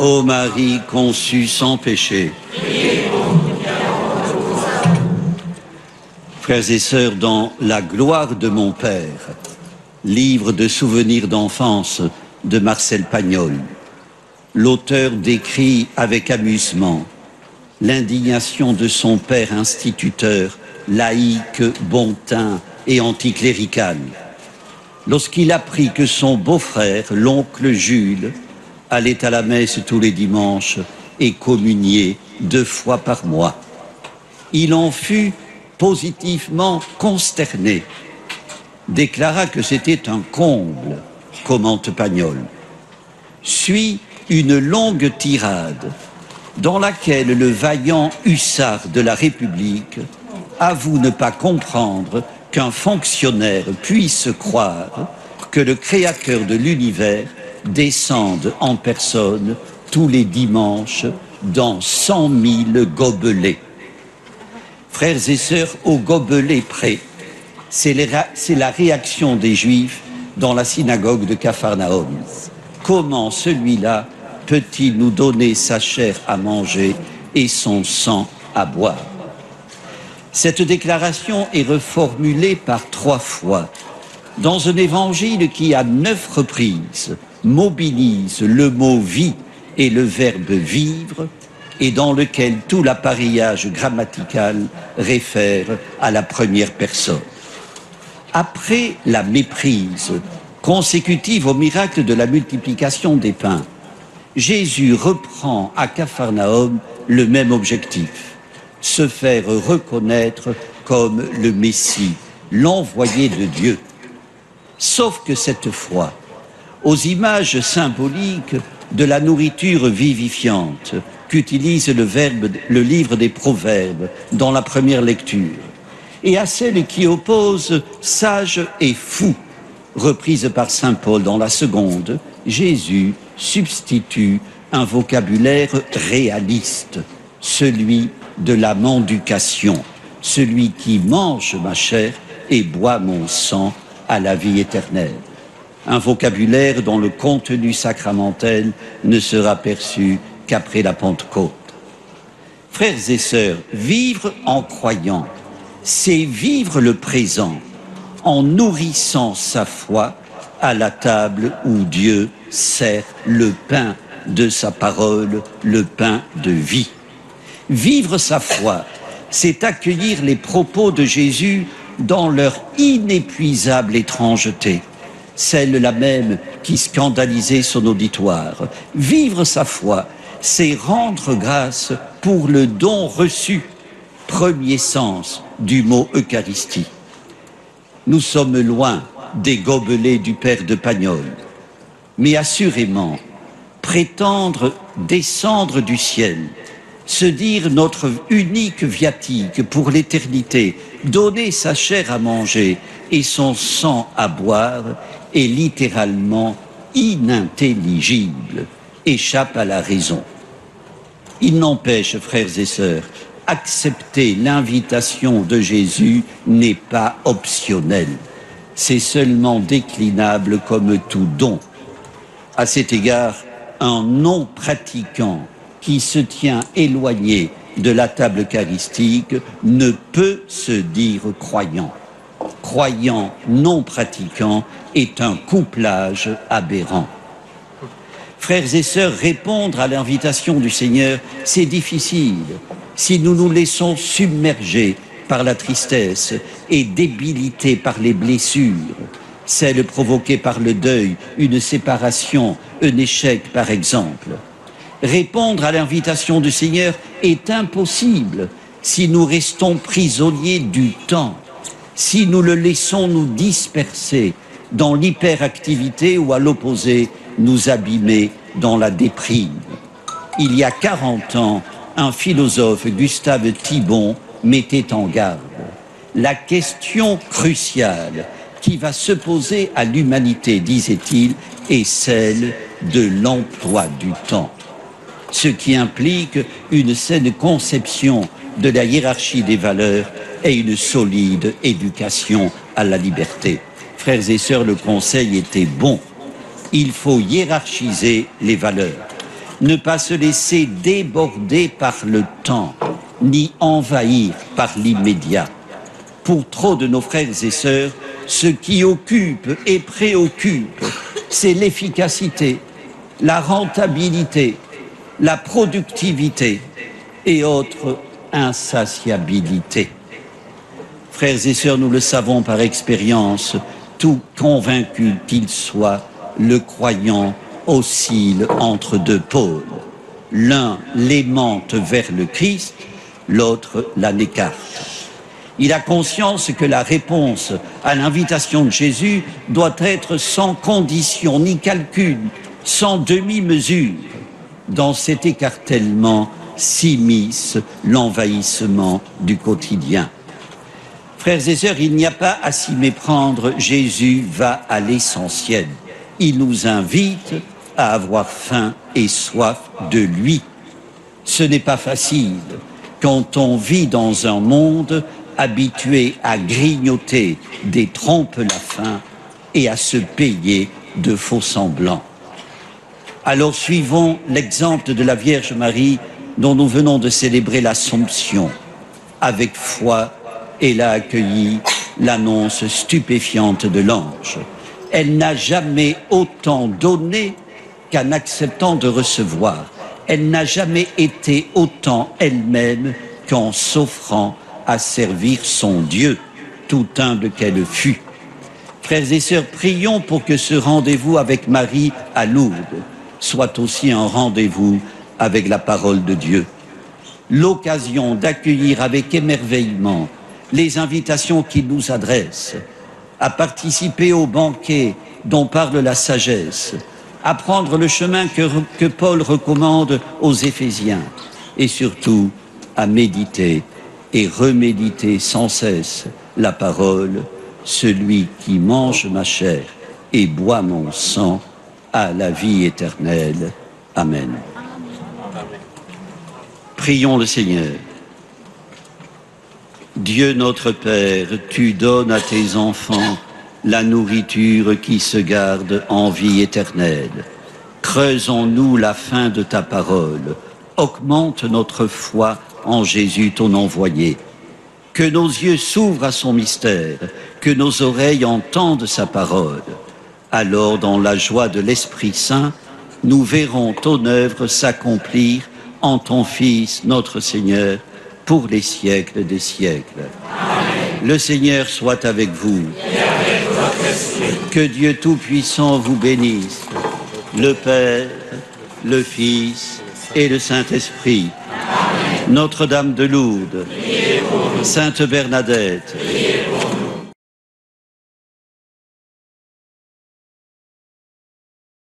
Ô Marie conçue sans péché. Frères et sœurs, dans La gloire de mon Père, livre de souvenirs d'enfance de Marcel Pagnol, l'auteur décrit avec amusement l'indignation de son père instituteur, laïque, bon teint et anticlérical, lorsqu'il apprit que son beau-frère, l'oncle Jules, allait à la messe tous les dimanches et communiait 2 fois par mois. Il en fut positivement consterné, déclara que c'était un comble, commente Pagnol. Suit une longue tirade dans laquelle le vaillant hussard de la République avoue ne pas comprendre qu'un fonctionnaire puisse croire que le créateur de l'univers descende en personne tous les dimanches dans 100 000 gobelets. Frères et sœurs, au gobelet près, c'est la réaction des Juifs dans la synagogue de Capharnaüm. Comment celui-là peut-il nous donner sa chair à manger et son sang à boire? Cette déclaration est reformulée par 3 fois dans un évangile qui, à 9 reprises, mobilise le mot « vie » et le verbe « vivre » et dans lequel tout l'appareillage grammatical réfère à la première personne. Après la méprise consécutive au miracle de la multiplication des pains, Jésus reprend à Capharnaüm le même objectif, se faire reconnaître comme le Messie, l'envoyé de Dieu. Sauf que cette fois, aux images symboliques de la nourriture vivifiante qu'utilise le livre des Proverbes dans la première lecture, et à celle qui oppose sage et fou, reprise par saint Paul dans la seconde, Jésus substitue un vocabulaire réaliste, celui de la mendication, celui qui mange ma chair et boit mon sang à la vie éternelle. Un vocabulaire dont le contenu sacramentel ne sera perçu qu'après la Pentecôte. Frères et sœurs, vivre en croyant, c'est vivre le présent en nourrissant sa foi à la table où Dieu sert le pain de sa parole, le pain de vie. Vivre sa foi, c'est accueillir les propos de Jésus dans leur inépuisable étrangeté, celle-là même qui scandalisait son auditoire. Vivre sa foi, c'est rendre grâce pour le don reçu, premier sens du mot Eucharistie. Nous sommes loin des gobelets du père de Pagnol, mais assurément, prétendre descendre du ciel, se dire notre unique viatique pour l'éternité, donner sa chair à manger et son sang à boire est littéralement inintelligible, échappe à la raison. Il n'empêche, frères et sœurs, accepter l'invitation de Jésus n'est pas optionnel, c'est seulement déclinable comme tout don. À cet égard, un non-pratiquant qui se tient éloigné de la table eucharistique ne peut se dire croyant. Croyant non pratiquant est un couplage aberrant. Frères et sœurs, répondre à l'invitation du Seigneur, c'est difficile si nous nous laissons submerger par la tristesse et débilités par les blessures, celles provoquées par le deuil, une séparation, un échec par exemple. Répondre à l'invitation du Seigneur est impossible si nous restons prisonniers du temps, si nous le laissons nous disperser dans l'hyperactivité ou à l'opposé, nous abîmer dans la déprime. Il y a 40 ans, un philosophe, Gustave Thibon, mettait en garde. La question cruciale qui va se poser à l'humanité, disait-il, est celle de l'emploi du temps. Ce qui implique une saine conception de la hiérarchie des valeurs et une solide éducation à la liberté. Frères et sœurs, le conseil était bon. Il faut hiérarchiser les valeurs. ne pas se laisser déborder par le temps, ni envahir par l'immédiat. Pour trop de nos frères et sœurs, ce qui occupe et préoccupe, c'est l'efficacité, la rentabilité, la productivité et autres insatiabilités. Frères et sœurs, nous le savons par expérience, tout convaincu qu'il soit, le croyant oscille entre deux pôles. L'un l'aimante vers le Christ, l'autre l'en écarte. Il a conscience que la réponse à l'invitation de Jésus doit être sans condition ni calcul, sans demi-mesure. Dans cet écartèlement s'immisce l'envahissement du quotidien. Frères et sœurs, il n'y a pas à s'y méprendre, Jésus va à l'essentiel. Il nous invite à avoir faim et soif de lui. Ce n'est pas facile quand on vit dans un monde habitué à grignoter des trompe-la-faim et à se payer de faux semblants. Alors suivons l'exemple de la Vierge Marie dont nous venons de célébrer l'Assomption. Avec foi, elle a accueilli l'annonce stupéfiante de l'ange. Elle n'a jamais autant donné qu'en acceptant de recevoir. Elle n'a jamais été autant elle-même qu'en s'offrant à servir son Dieu, tout humble qu'elle fut. Frères et sœurs, prions pour que ce rendez-vous avec Marie à Lourdes soit aussi un rendez-vous avec la parole de Dieu. L'occasion d'accueillir avec émerveillement les invitations qu'il nous adresse, à participer au banquet dont parle la sagesse, à prendre le chemin que Paul recommande aux Éphésiens, et surtout à méditer et reméditer sans cesse la parole, celui qui mange ma chair et boit mon sang a la vie éternelle. Amen. Prions le Seigneur. Dieu notre Père, tu donnes à tes enfants la nourriture qui se garde en vie éternelle. Creuse en nous la faim de ta parole. Augmente notre foi en Jésus ton envoyé. Que nos yeux s'ouvrent à son mystère, que nos oreilles entendent sa parole. Alors, dans la joie de l'Esprit Saint, nous verrons ton œuvre s'accomplir en ton Fils, notre Seigneur, pour les siècles des siècles. Amen. Le Seigneur soit avec vous. Et avec votre esprit. Que Dieu Tout-Puissant vous bénisse, le Père, le Fils et le Saint-Esprit. Notre-Dame de Lourdes, Sainte Bernadette,